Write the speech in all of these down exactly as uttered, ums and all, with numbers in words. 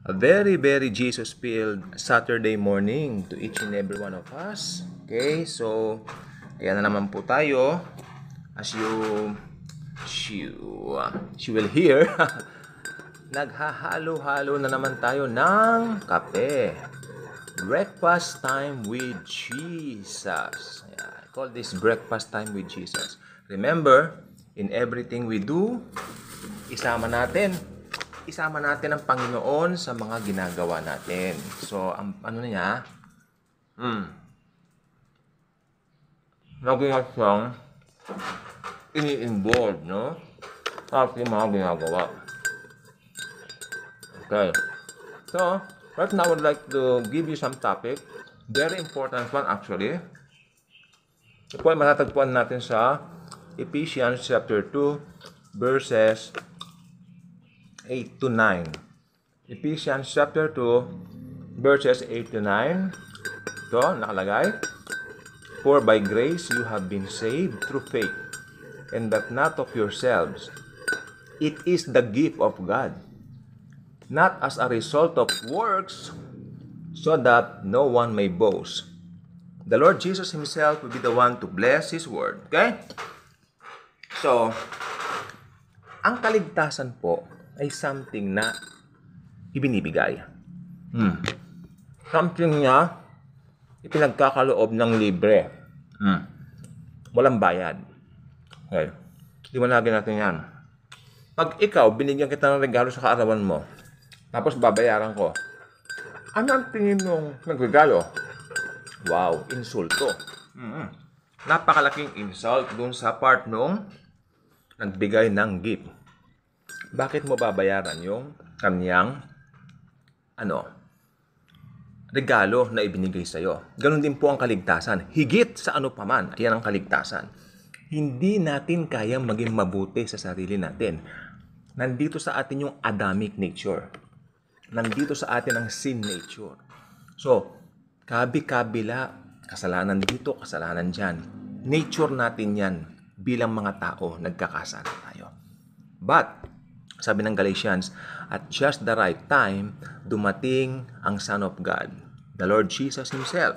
A very, very Jesus-filled Saturday morning to each and every one of us. Okay, so, ayan na naman po tayo. As you, she, she will hear, naghahalo-halo na naman tayo ng kape. Breakfast time with Jesus. Ayan, I call this breakfast time with Jesus. Remember, in everything we do, isama natin isama natin ang Panginoon sa mga ginagawa natin. So, ang ano niya, hmm, lagi nga siyang ini-involve, no? Sa ating mga ginagawa. Okay. So, right now, I would like to give you some topic. Very important one, actually. Ito po ay matatagpuan natin sa Ephesians chapter two, verses eight to nine. Ephesians chapter two, verses eight to nine. Ito, nakalagay. For by grace you have been saved through faith, and that not of yourselves. It is the gift of God, not as a result of works, so that no one may boast. The Lord Jesus Himself will be the one to bless His word. Okay? So, ang kaligtasan po ay something na ibinibigay. Hmm. Something na ipinagkakaloob ng libre. Hmm. Walang bayad. Okay. Liwanagin natin yan. Pag ikaw, binigyan kita ng regalo sa kaarawan mo, tapos babayaran ko, ano ang tingin mong nagregalo? Wow, insulto. Hmm. Napakalaking insult dun sa part nung nagbigay ng gift. Bakit mo babayaran yung kanyang ano, regalo na ibinigay sa iyo? Ganon din po ang kaligtasan. Higit sa ano paman, yan ang kaligtasan. Hindi natin kayang maging mabuti sa sarili natin. Nandito sa atin yung Adamic nature. Nandito sa atin ang sin nature. So, kabi-kabila, kasalanan dito, kasalanan dyan. Nature natin yan bilang mga tao, nagkakasala tayo. But, sabi ng Galatians, at just the right time, dumating ang Son of God, the Lord Jesus Himself,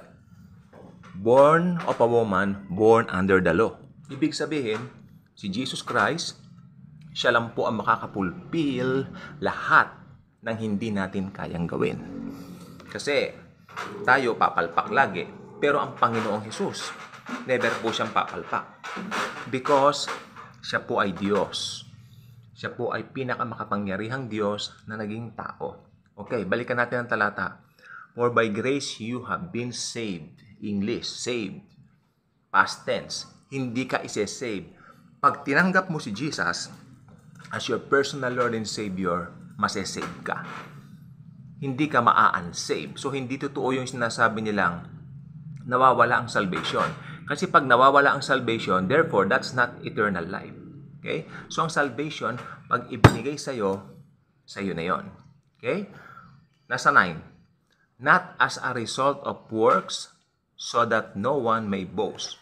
born of a woman, born under the law. Ibig sabihin, si Jesus Christ, siya lang po ang makakapulpil lahat ng hindi natin kayang gawin. Kasi tayo papalpak lagi, pero ang Panginoong Jesus, never po siyang papalpak. Because siya po ay Diyos. Siya po ay pinakamakapangyarihang Diyos na naging tao. Okay, balikan natin ang talata. For by grace you have been saved. English, saved. Past tense. Hindi ka ise-save. Pag tinanggap mo si Jesus as your personal Lord and Savior, masesave ka. Hindi ka maa-unsave. So, hindi totoo yung sinasabi nilang nawawala ang salvation. Kasi pag nawawala ang salvation, therefore, that's not eternal life. Okay? So, ang salvation, pag ibinigay sa'yo, sa'yo na yon. Okay? Nasa nine. Not as a result of works, so that no one may boast.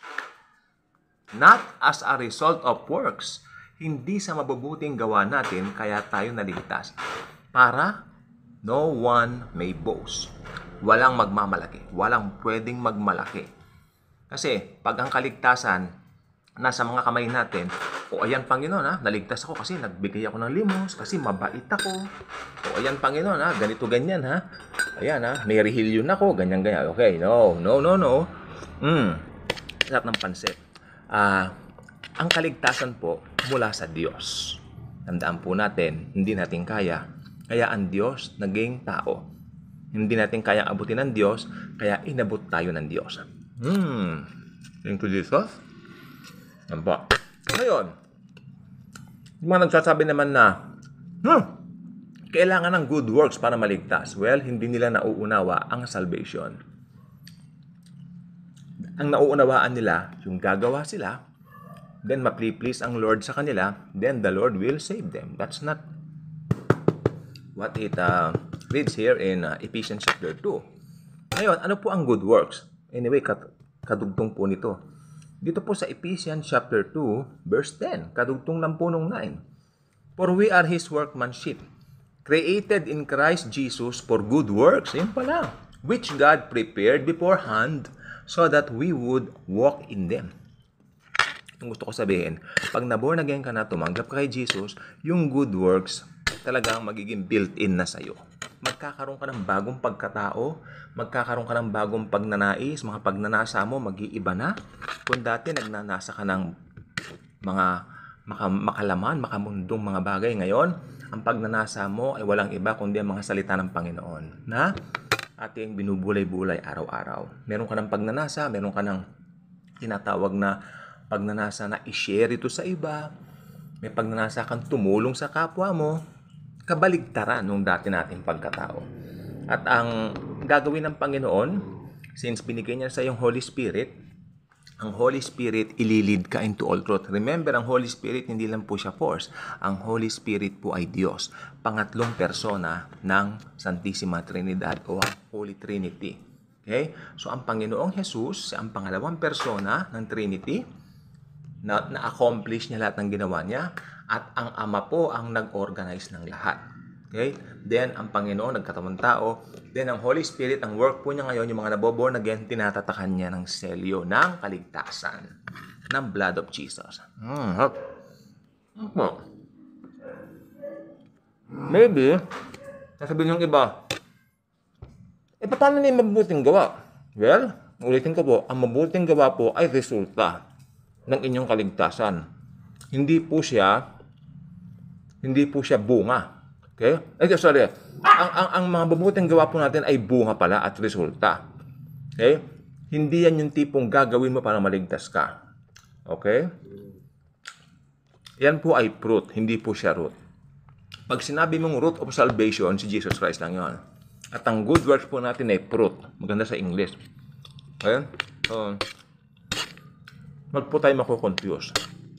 Not as a result of works. Hindi sa mabubuting gawa natin, kaya tayo naligtas. Para no one may boast. Walang magmamalaki. Walang pwedeng magmalaki. Kasi, pag ang kaligtasan, nasa mga kamay natin, o ayan Panginoon ha, naligtas ako kasi nagbigay ako ng limos, kasi mabait ako. O ayan Panginoon ha, ganito ganyan ha. Ayan ha, may rehilyon ako, ganyan ganyan. Okay, no, no, no, no. Hmm, sarap ng pansit. Ah, ang kaligtasan po mula sa Diyos. Tandaan po natin, hindi natin kaya. Kaya ang Diyos naging tao. Hindi natin kayang abutin ng Diyos, kaya inabot tayo ng Diyos. Hmm, thank you Jesus. Yan po. Ngayon, yung mga nagsasabi naman na, hmm, kailangan ng good works para maligtas. Well, hindi nila nauunawa ang salvation. Ang nauunawaan nila, yung gagawa sila, then ma-please ang Lord sa kanila, then the Lord will save them. That's not what it uh, reads here in uh, Ephesians chapter two. Ngayon, ano po ang good works? Anyway, kat kadugtong po nito. Dito po sa Ephesians chapter two, verse ten. Kadugtong lang po nung nine. For we are His workmanship, created in Christ Jesus for good works, yun pala, which God prepared beforehand so that we would walk in them. Yung gusto ko sabihin, pag naborn again ka na, tumanggap ka kay Jesus, yung good works talagang magiging built-in na sa'yo. Magkakaroon ka ng bagong pagkatao, magkakaroon ka ng bagong pagnanais, mga pagnanasa mo, mag-iiba na. Kung dati nagnanasa ka ng mga maka, makalaman, makamundong mga bagay, ngayon, ang pagnanasa mo ay walang iba kundi ang mga salita ng Panginoon na ating binubulay-bulay araw-araw. Meron ka ng pagnanasa, meron ka ng tinatawag na pagnanasa na i-share ito sa iba, may pagnanasa kang tumulong sa kapwa mo, kabaligtaran nung dati nating pagkatao. At ang gagawin ng Panginoon, since binigay niya sa iyong Holy Spirit, ang Holy Spirit ililid ka into all truth. Remember, ang Holy Spirit hindi lang po siya force. Ang Holy Spirit po ay Diyos. Pangatlong persona ng Santissima Trinidad o ang Holy Trinity. Okay? So, ang Panginoong Jesus, ang pangalawang persona ng Trinity, na, na-accomplish niya lahat ng ginawa niya, at ang Ama po ang nag-organize ng lahat. Okay? Then, ang Panginoon, nagkatawang tao. Then, ang Holy Spirit, ang work po niya ngayon, yung mga naboborn again, tinatatakan niya ng selyo ng kaligtasan ng blood of Jesus. Hmm. Hmm. Maybe, sasabihin yung iba, eh, paano na yung mabuting gawa? Well, ulitin ko po, ang mabuting gawa po ay resulta ng inyong kaligtasan. Hindi po siya hindi po siya bunga. Okay? Eh, sorry. Ang, ang, ang mga mabuting gawa po natin ay bunga pala at resulta. Okay? Hindi yan yung tipong gagawin mo para maligtas ka. Okay? Yan po ay fruit, hindi po siya root. Pag sinabi mong root of salvation, si Jesus Christ lang yon. At ang good works po natin ay fruit. Maganda sa English. Okay? So, wag po tayo makukonfuse.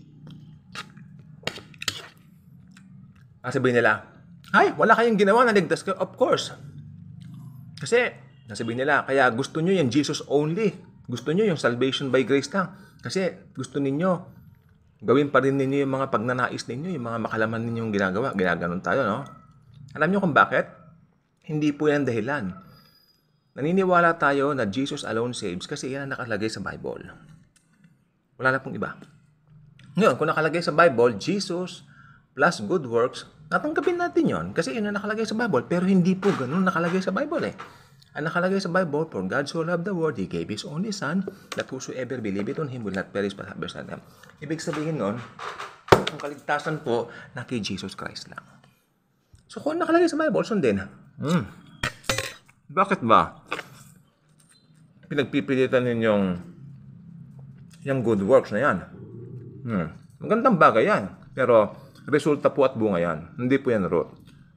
Sabihin nila, ay, wala kayong ginawa na ligtas ka. Of course. Kasi, nasabihin nila, kaya gusto nyo yung Jesus only. Gusto nyo yung salvation by grace lang. Kasi gusto ninyo, gawin pa rin ninyo yung mga pagnanais ninyo, yung mga makalaman ninyong ginagawa. Ginaganon tayo, no? Alam nyo kung bakit? Hindi po yan dahilan. Naniniwala tayo na Jesus alone saves kasi yan ang nakalagay sa Bible. Wala na pong iba. Ngayon, kung nakalagay sa Bible, Jesus plus good works, natanggapin natin yon kasi yun ang nakalagay sa Bible. Pero hindi po ganun nakalagay sa Bible eh. Ang nakalagay sa Bible, for God so loved the world, He gave His only Son, that whosoever believeth on Him will not perish but have everlasting life. Ibig sabihin nun, ang kaligtasan po na kay Jesus Christ lang. So kung nakalagay sa Bible, sundin. Hmm. Bakit ba? Pinagpipilitan ninyong yung good works na yan. Hmm. Magandang bagay yan. Pero resulta po at bunga yan. Hindi po yan root.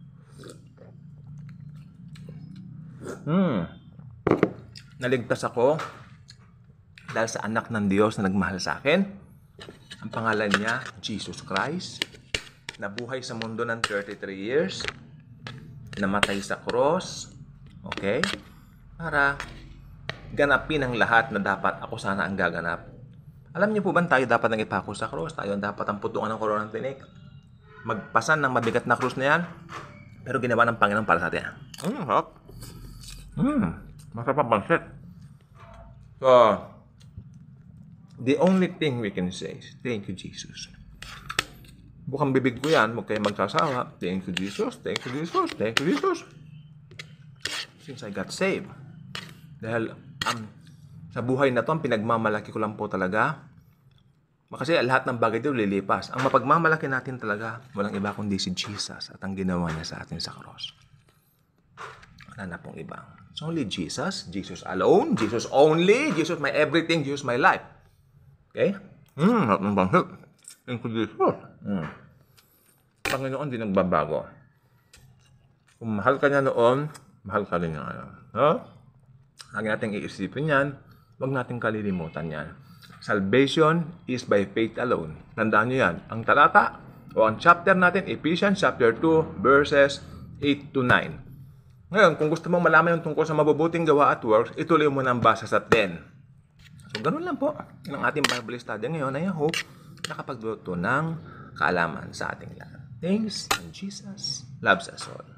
Hmm. Naligtas ako dahil sa anak ng Diyos na nagmahal sa akin. Ang pangalan niya, Jesus Christ. Nabuhay sa mundo ng thirty-three years. Namatay sa cross. Okay? Para ganapin ang lahat na dapat ako sana ang gaganap. Alam niyo po ba tayo dapat nang ipako sa cross? Tayo dapat ang putungan ng korona ng tinik. Magpasan ng mabigat na krus na yan. Pero ginawa ng Panginoon para sa atin. Hmm, hop. Hmm, masarap ang pansit. So, the only thing we can say is, thank you, Jesus. Bukang bibig ko yan, huwag kayo magsasawa. Thank you, Jesus. Thank you, Jesus. Thank you, Jesus. Since I got saved. Dahil, um, sa buhay na to, ang pinagmamalaki ko lang po talaga. Kasi lahat ng bagay dito lilipas. Ang mapagmamalaki natin talaga, walang iba kundi si Jesus at ang ginawa niya sa atin sa cross. Wala na pong iba. It's only Jesus. Jesus alone. Jesus only. Jesus my everything. Jesus my life. Okay? Hmm, lahat ng bangkit. Thank you, Jesus. Hmm. Panginoon di nagbabago. Kung mahal ka niya noon, mahal ka rin niya ngayon. Huh? Lagi natin iisipin yan. Huwag natin kalilimutan yan. Salvation is by faith alone. Tandaan nyo yan. Ang talata o ang chapter natin, Ephesians chapter two, verses eight to nine. Ngayon, kung gusto mong malaman yung tungkol sa mabubuting gawa at works, ituloy mo nang basa sa ten. So, ganun lang po. Yan ang ating Bible study ngayon. I hope nakapagluto ng kaalaman sa ating lahat. Thanks, and Jesus loves us all.